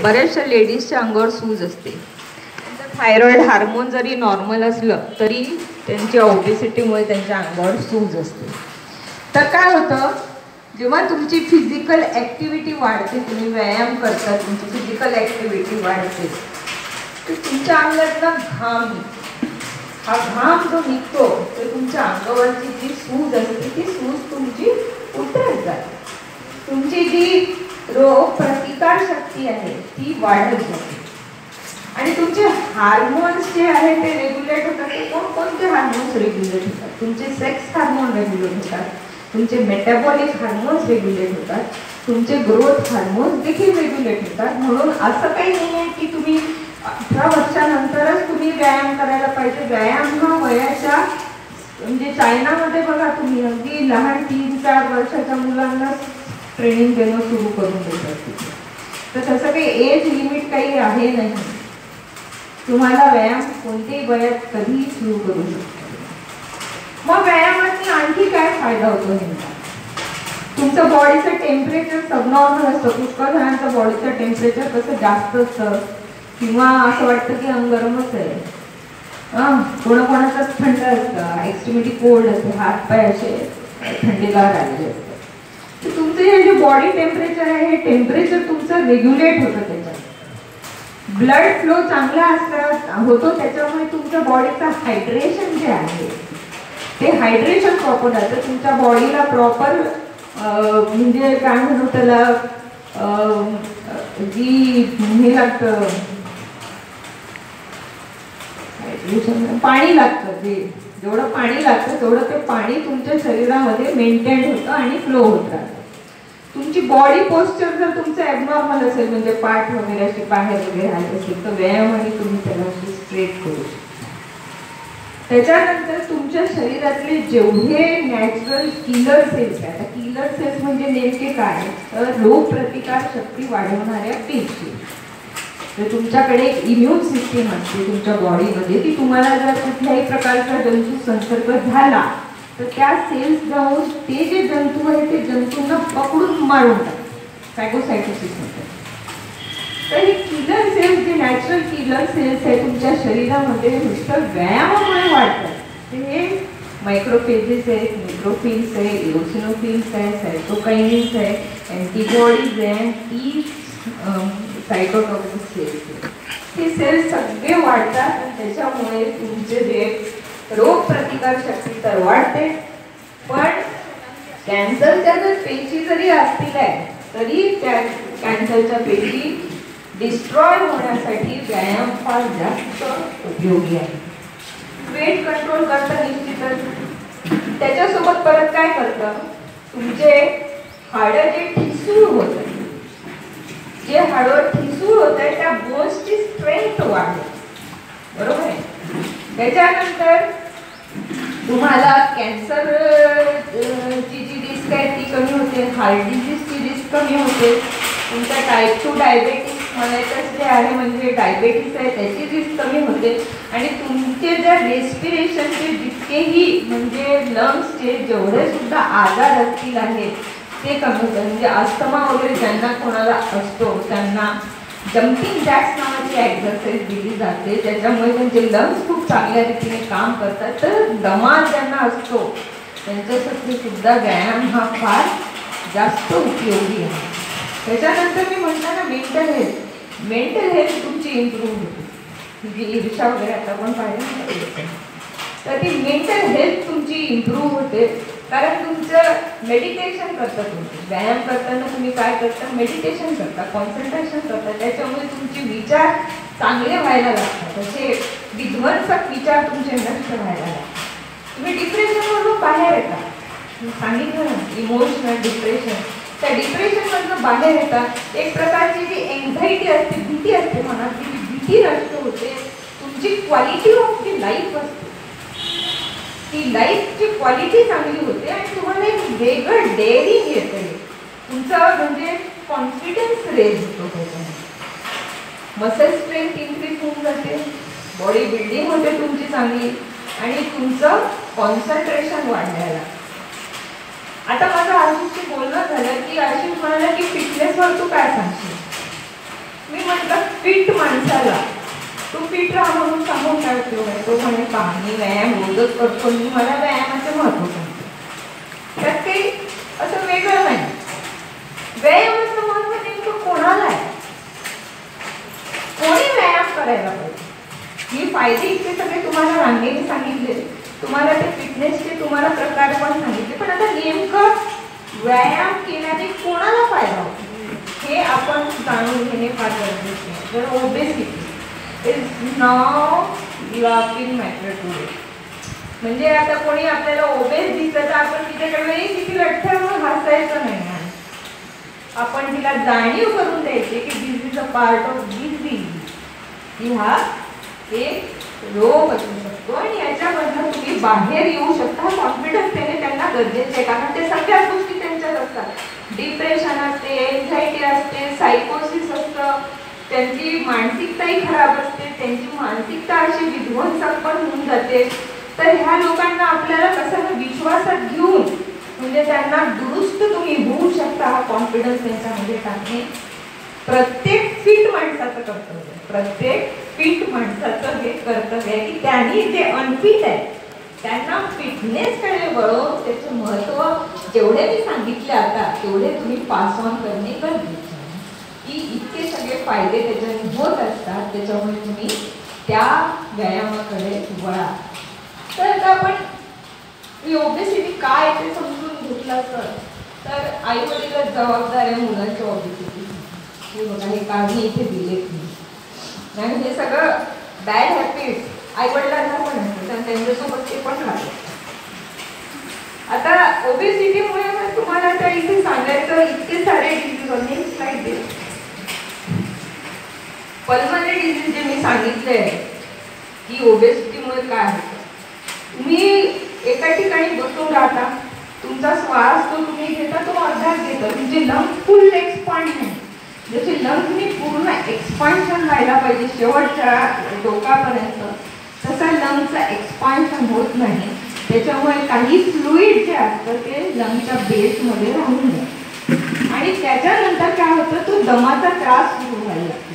बऱ्याचशा लेडीजच्या अंगावर सूज असते. थायरॉइड हार्मोन जरी नॉर्मल असलं तरी त्यांच्या ओबेसिटीमुळे त्यांच्या अंगावर सूज असते. तर काय होतं, जेव्हा तुमची फिजिकल ॲक्टिव्हिटी वाढते, तुम्ही व्यायाम करता, तुमची फिजिकल ॲक्टिव्हिटी वाढते, तर तुमच्या अंगातला घाम, हा घाम जो निघतो ते तुमच्या अंगावरची जी सूज असते ती सूज तुमची उतरत जाते. तुमची जी रोग प्रतिकार शक्ती आहे ती वाढत जाते आणि तुमचे हार्मोन्स जे आहे ते रेग्युलेट होतात. ते कोणकोणते हार्मोन्स रेग्युलेट होतात? तुमचे सेक्स हार्मोन रेग्युलेट होतात, तुमचे मेटाबॉलिक हार्मोन्स रेग्युलेट होतात, तुमचे ग्रोथ हार्मोन्स देखील रेग्युलेट होतात. म्हणून असं काही नाही आहे की तुम्ही 18 वर्षानंतरच तुम्ही व्यायाम करायला पाहिजे. व्यायाम हा वयाच्या, म्हणजे चायनामध्ये बघा तुम्ही अगदी लहान 3-4 वर्षाच्या मुलांना ट्रेनिंग देणं सुरू करून देतात. तर तसं काही एज लिमिट काही आहे नाही. तुम्हाला व्यायाम कोणत्याही वयात कधीही सुरू करू शकतो. मग व्यायामाने आणखी काय फायदा होतो नेमका? तुमचं बॉडीचं टेम्परेचर सबनॉर्मल असतं. पुष्कळ जणांचं बॉडीचं टेम्परेचर कसं जास्त असतं किंवा असं वाटतं की अंग गरमच आहे. कोणाकोणाचं थंड असतं, एक्स्ट्रीमिटी कोल्ड असते, हात पाय असे थंडीगार आलेले असतात. तर तुमचं हे जे बॉडी टेम्परेचर आहे हे टेम्परेचर तुमचं रेग्युलेट होतं. त्याच्यात ब्लड फ्लो चांगला होतो, त्याच्यामुळे तुमच्या बॉडीचं हायड्रेशन जे आहे ते हायड्रेशन प्रॉपर राहतं. तुमच्या बॉडीला प्रॉपर म्हणजे काय म्हणू त्याला, जी हे लागतं पाणी लागतं. जेवढं पाणी लागतं तेवढं ते पाणी तुमच्या शरीरामध्ये मेंटेन होतं आणि फ्लो होत राहतं. तुमची बॉडी पोस्चर जर तुमचं ॲबनॉर्मल असेल, म्हणजे पाठ वगैरे अशी बाहेर वगैरे आली असेल, तर व्यायामाने तुम्ही त्याला अशी स्ट्रेट करू शकता. त्याच्यानंतर तुमच्या शरीरातले जेवढे नॅचरल किलर सेल्स आहेत, किलर सेल्स म्हणजे नेमके काय, तर रोग प्रतिकार शक्ती वाढवणाऱ्या पेशी. तर तुमच्याकडे एक इम्युन सिस्टीम असते तुमच्या बॉडीमध्ये, की तुम्हाला जर कुठल्याही प्रकारचा जंतू संसर्ग झाला तर त्या सेल्स जाऊन ते जे जंतू आहे ते जंतूंना पकडून मारून टाकतात. फॅगोसायटोसिस म्हणतात. तर हे किलर सेल्स, जे नॅचरल किलर सेल्स आहे तुमच्या शरीरामध्ये, नुसतं व्यायामामुळे वाढतात. हे मायक्रोफेजेस आहेत, न्यूट्रोफिल्स आहे, इओसिनोफिल्स आहे, सायटोकाइनिन्स आहे, अँटीबॉडीज आहे, टी सायटोटॉक्सिक सेल्स. हे सेल्स सगळे वाढतात आणि त्याच्यामुळे तुमचे जे रोग प्रतिकार शक्ती तर वाढते, पण कॅन्सरच्या जर पेशी जरी असतील तरी त्या कॅन्सरच्या पेशी डिस्ट्रॉय होण्यासाठी व्यायाम फार जास्त उपयोगी आहे. वेट कंट्रोल करतं निश्चितच. त्याच्यासोबत परत काय करतं, तुमचे हाडं जे ठिसूळ होत आहे, जे हाडं ठिसूळ होत आहे त्या बोन्सची स्ट्रेंथ वाढते. बरोबर आहे. त्याच्यानंतर तुम्हाला कॅन्सर ची जी रिस्क आहे ती कमी होते, हार्ट डिसीजची रिस्क कमी होते, तुमचा टाईप 2 डायबेटीस जे आहे म्हणजे डायबेटीस आहे त्याची रिस्क कमी होते आणि तुमचे ज्या रेस्पिरेशनचे जितकेही म्हणजे लंग्सचे जेवढे सुद्धा आजार असतील आहेत ते कमी होतात. म्हणजे अस्थमा वगैरे ज्यांना कोणाला असतो त्यांना जम्पिंग जॅक्स नावाची एक्सरसाइज दिली जाते, त्याच्यामुळे त्यांचे लंग्स खूप चांगल्या रीतीने काम करतात. तर दमा ज्यांना असतो त्यांच्यासाठी सुद्धा व्यायाम हा फार जास्त उपयोगी आहे. त्याच्यानंतर मी म्हणतो ना, मेंटल हेल्थ तुमची इम्प्रूव्ह होते. म्हणजे ईर्षा वगैरे आता पण पाहिजे, तर ती मेंटल हेल्थ तुमची इम्प्रूव्ह होते. कारण तुमचं मेडिटेशन करता, तुम्ही व्यायाम करताना तुम्ही काय करता, मेडिटेशन करता, कॉन्सन्ट्रेशन करता, त्याच्यामुळे तुमचे विचार चांगले व्हायला लागतात, असे विध्वंसक विचार तुमचे नष्ट व्हायला लागतात. तुम्ही डिप्रेशनवरून बाहेर येता. सांगितलं ना, इमोशनल डिप्रेशन, त्या डिप्रेशनमधून बाहेर येतात. एक प्रकारची जी एन्झायटी असते, भीती असते मनात, ती भीती नष्ट होते. तुमची क्वालिटी ऑफ दी लाईफ असते, ती लाईफची क्वालिटी चांगली होते आणि तुम्हाला एक वेगळं डेअरिंग येते. तुमचं म्हणजे कॉन्फिडन्स रेज होतो. त्याच्यामध्ये मसल स्ट्रेंथ इन्क्रीज होऊन जाते, बॉडी बिल्डिंग होते तुमची चांगली आणि तुमचं कॉन्सन्ट्रेशन वाढायला. आता माझं आशिषशी बोलणं झालं की आशिष म्हणाला की फिटनेसवर तू काय सांगशील. मी म्हटलं फिट माणसाला तू फिट राहा म्हणून सांगून काय उपयोग आहे. तो म्हणे मी व्यायाम रोजच करतो, मी मला व्यायामाचे महत्व सांगतो. त्यात काही असं वेगळं नाही. व्यायामाचं महत्व नेमकं कोणाला आहे? कोणी व्यायाम करायला पाहिजे? मी फायदे इतके सगळे तुम्हाला रांगेने सांगितले, तुम्हाला ते फिटनेसचे तुम्हाला प्रकार पण सांगितले, पण आता नेमकं व्यायाम केल्याने कोणाला फायदा होतो हे आपण जाणून घेणे फार गरजेचे आहे. तर obesity is now laughing matter today. म्हणजे आता कोणी आपल्याला ओबेस दिसलं तर आपण तिच्याकडे किती लठ्ठ म्हणून हसायचं नाही. आपण तिला जाणीव करून द्यायची की this is a part of this disease. हा एक रोग असू शकतो आणि याच्यामधनं तुम्ही बाहेर येऊ शकता. कॉन्फिडन्स देणे त्यांना गरजेचे आहे, कारण ते सगळ्याच गोष्टी त्यांच्यात असतात. डिप्रेशन असते, एन्झायटी असते, सायकोसिस असतं, त्यांची मानसिकताही खराब असते, त्यांची मानसिकता अशी विध्वंसक पण होऊन जाते. तर ह्या लोकांना आपल्याला कसं विश्वासात घेऊन म्हणजे त्यांना दुरुस्त तुम्ही होऊ शकता. हा कॉन्फिडन्स त्यांच्यामध्ये टाकणे प्रत्येक फिट माणसाचं कर्तव्य आहे. प्रत्येक फिट माणसाचं हे कर्तव्य आहे की त्यांनी जे अनफिट आहे त्यांना फिटनेसकडे वळवून त्याचं महत्त्व जेवढे मी सांगितले आता तेवढे तुम्ही पास ऑन करणे गरजेचे आहे. की इतके सगळे फायदे त्याच्याने होत असतात, त्याच्यामुळे तुम्ही त्या व्यायामाकडे वळा. तर आता आपण ओबेसिटी काय ते समजून घेतलं तर आई वडीलच जबाबदार आहे मुलांच्या ओबेसिटी. हे बघा, हे काढून इथे दिलेत मी. आणि हे सगळं बॅड हॅबिट्स आई वडिलांना पण असतात आणि त्यांच्यासोबत ते पण राहतात. आता ओबेसिटीमुळे तुम्हाला आता इथे सांगायचं इतके सारे डिसीज होते. स्लाइड दे. पल्मनरी डिसीज जे मी सांगितले की ओबेसिटीमुळे काय होतं. तुम्ही एका ठिकाणी बसून राहता, तुमचा श्वास तो तुम्ही घेता तो अर्धाच घेता, तुमचे लंग्स फुल एक्सपांड नाही. जसे लंग्सनी पूर्ण एक्सपान्शन व्हायला पाहिजे शेवटच्या डोकापर्यंत, तसा लंग्सचा एक्सपान्शन होत नाही. त्याच्यामुळे काही फ्लुइड जे असतं ते लंग्सच्या बेसमध्ये राहून जातं आणि त्याच्यानंतर काय होतं, तो दमाचा त्रास सुरू व्हायला लागतो.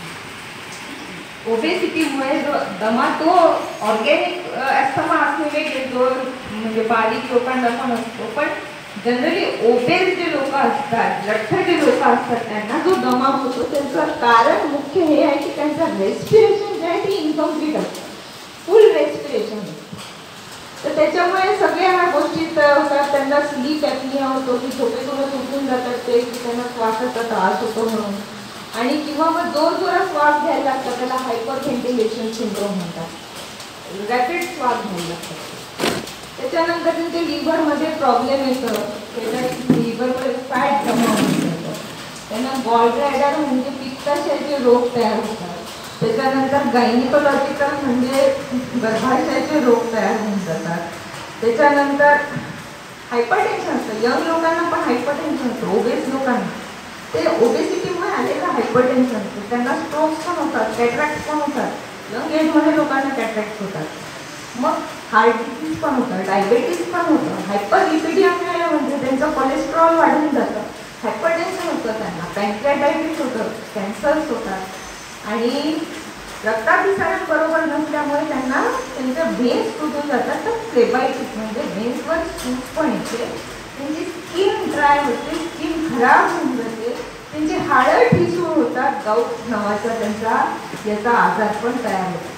ओबेसिटीमुळे जो दमा तो ऑर्गॅनिक अस्थमा असणे जो म्हणजे बारीक लोकांना पण असतो, पण जनरली ओबेस जे लोक असतात, लठ्ठ जे लोक असतात त्यांना जो दमा होतो त्याचं कारण मुख्य हे आहे की त्यांचं रेस्पिरेशन जे आहे ते इनकम्प्लीट असतं, फुल रेस्पिरेशन. तर त्याच्यामुळे सगळ्या ह्या गोष्टी होतात. त्यांना स्लीप ॲपनिया होतो की झोपेतूनच उठून जातात ते की त्यांना श्वासाचा त्रास होतो म्हणून, आणि किंवा मग जोरजोरात श्वास घ्यायला लागतात, त्याला हायपर व्हेंटिलेशन सिंड्रोम म्हणतात, रॅपिड श्वास घ्यायला लागतात. त्याच्यानंतर त्यांच्या लिव्हरमध्ये प्रॉब्लेम येतं, त्याच्या लिव्हरमध्ये फॅट जमा होऊन जातं, त्यांना गॉलब्लॅडर म्हणजे पित्ताशयाचे रोग तयार होतात. त्याच्यानंतर गायनिकोलॉजिकल म्हणजे गर्भाशयाचे रोग तयार होऊन जातात. त्याच्यानंतर हायपरटेन्शन असतं, यंग लोकांना पण हायपरटेन्शन असतं, ओबेस लोकांना ते ओबेसिटीमुळे आलेलं हायपरटेन्शन असतं, त्यांना स्ट्रोक्स पण होतात, कॅटरॅक्ट पण होतात. यंग एजमध्ये लोकांना कॅटरॅक्ट होतात, मग हार्ट डिसीज पण होतं, डायबेटीस पण होतं, हायपरलिपिडिमिया म्हणजे त्यांचं कोलेस्ट्रॉल वाढून जातं, हायपरटेन्शन होतं, त्यांना पॅन्क्रियाटायटिस होतं, कॅन्सर्स होतात आणि रक्ताभिसरण बरोबर नसल्यामुळे त्यांना त्यांच्या व्हेन्स तुटून जातात. तर फ्लेबायटिस म्हणजे व्हेन्सवर सूज पण येते, त्यांची स्किन ड्राय होते, स्किन खराब होऊन जाते, त्यांची हाडं ठिसूळ होतात, गाऊट नावाचा त्यांचा याचा आजार पण तयार होतो.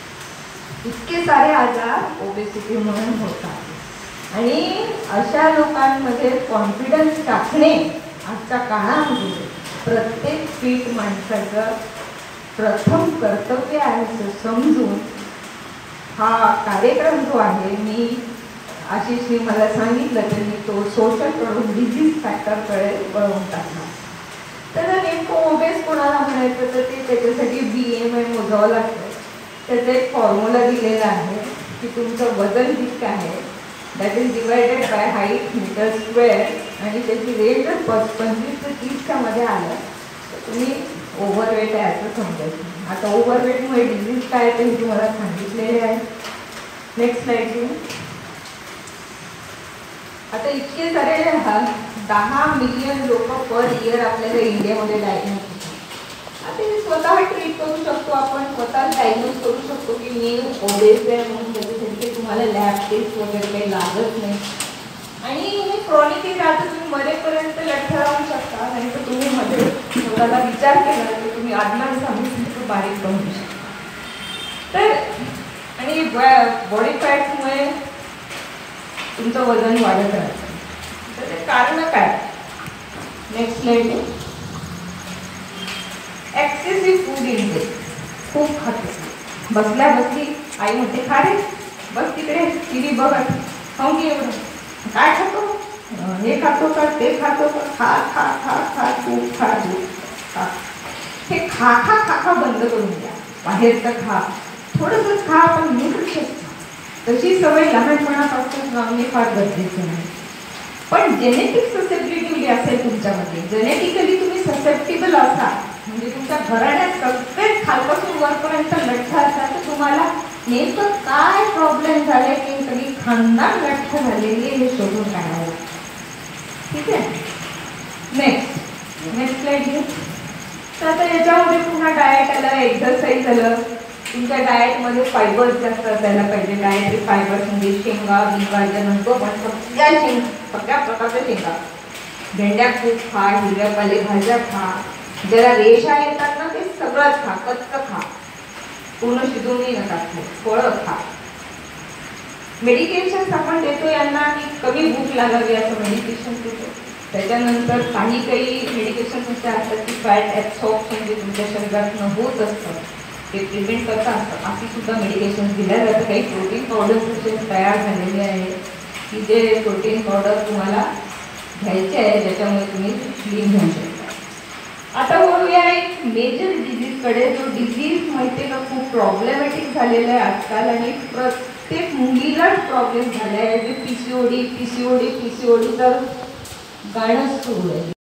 इतके सारे आजार ओबेसिटीमुळे होतात आणि अशा लोकांमध्ये कॉन्फिडन्स टाकणे आजच्या काळामध्ये प्रत्येक फिट माणसाचं प्रथम कर्तव्य आहे असं समजून हा कार्यक्रम जो आहे मी आशिषने मला सांगितलं की मी तो सोशलकडून डिझीज फॅक्टरकडे वळवून टाकला. तर नेमकं ओबेस कोणाला म्हणायचं तर ते त्याच्यासाठी BMI मोजावं लागतं. त्याचा एक फॉर्म्युला दिलेला आहे की तुमचं वजन किती आहे that is divided by height metre square आणि त्याची रेंज 25 ते 30च्या मध्ये आलं तर तुम्ही ओव्हरवेट आहे असं समजायचं. आता ओव्हरवेटमुळे डिझीज काय ते मी तुम्हाला सांगितलेले आहे. नेक्स्ट स्लाइड घेऊ. आता इतके सारे 10 मिलियन लोक पर इयर आपल्याला इंडियामध्ये डायग्नोज होतात. ते स्वतः ट्रीट करू शकतो आपण, स्वतः डायग्नोज करू शकतो की मी ओबेस आहे म्हणून त्याच्यासाठी तुम्हाला लॅब टेस्ट वगैरे काही लागत नाही. आणि हे क्रॉनिक राहतं, तुम्ही मरेपर्यंत लठ्ठ राहू शकता, नाही तर तुम्ही मध्ये स्वतःला विचार केला तर तुम्ही आत्मा सांगितलं बारीक बनवू शकता. तर आणि बॉडी फॅटमुळे तुमचं वजन वाढत राहतं. तर ते कारण काय? Next slide. Excessive food intake, खूप खातो. बसल्या बसली आई म्हणते खा रे, बस तिकडे टीव्ही बघ, खाऊन घे एवढं. काय खातो? हे खातो का ते खातो का? खा खा खा खा खूप खा दूध खा. हे खा खा खा खा बंद करून द्या. बाहेरचं खा, थोडंसंच खा, पण न्यूट्रिशियस खा. तशी सवय लहानपणापासून लावणे फार गरजेचं आहे. पण जेनेटिक ससेप्टिबिलिटी असेल तुमच्यामध्ये, जेनेटिकली तुम्ही ससेप्टिबल असाल, म्हणजे तुमच्या घराण्यात सगळेच खालपासून वरपर्यंत लठ्ठ असाल, तर तुम्हाला नेमकं काय प्रॉब्लेम झाले की सगळी खानदान लठ्ठ झालेली हे शोधून काढावं. ठीक आहे. नेक्स्ट स्लाइड घेऊ. तर आता याच्यामध्ये पुन्हा डाएट आलं, एक्सरसाइज आलं. तुमच्या डाएटमध्ये फायबर जास्त असायला पाहिजे. डाएटरी फायबर म्हणजे शेंगा बिंगा जे म्हणतो पण सगळ्या प्रकारच्या शेंगा, भेंड्या खूप खा, हिरव्या पालेभाज्या खा, ज्याला रेषा येतात ना ते सगळंच खा, कच्चं खा, पूर्ण शिजवूनही नका खाऊ, फळं खा. मेडिकेशन आपण देतो यांना की कमी भूक लागावी असं मेडिकेशन देतो. त्याच्यानंतर काही मेडिकेशन असे असतात की फॅट ॲब्सॉर्प्शन जे तुमच्या शरीरातून होत असतं ते प्रिव्हेंट करता असतात. अशी सुद्धा मेडिकेशन दिल्या जातं. काही प्रोटीन पावडर्स असे तयार झालेले आहेत की जे प्रोटीन पावडर तुम्हाला घ्यायचे आहे, ज्याच्यामुळे तुम्ही स्लिम घेऊ शकता. आता बोलूया एक मेजर डिझीजकडे, जो डिझीज माहिती का खूप प्रॉब्लेमॅटिक झालेला आहे आजकाल आणि प्रत्येक मुलीलाच प्रॉब्लेम झाला आहे, जे पीसीओडीचं गाणं सुरू आहे.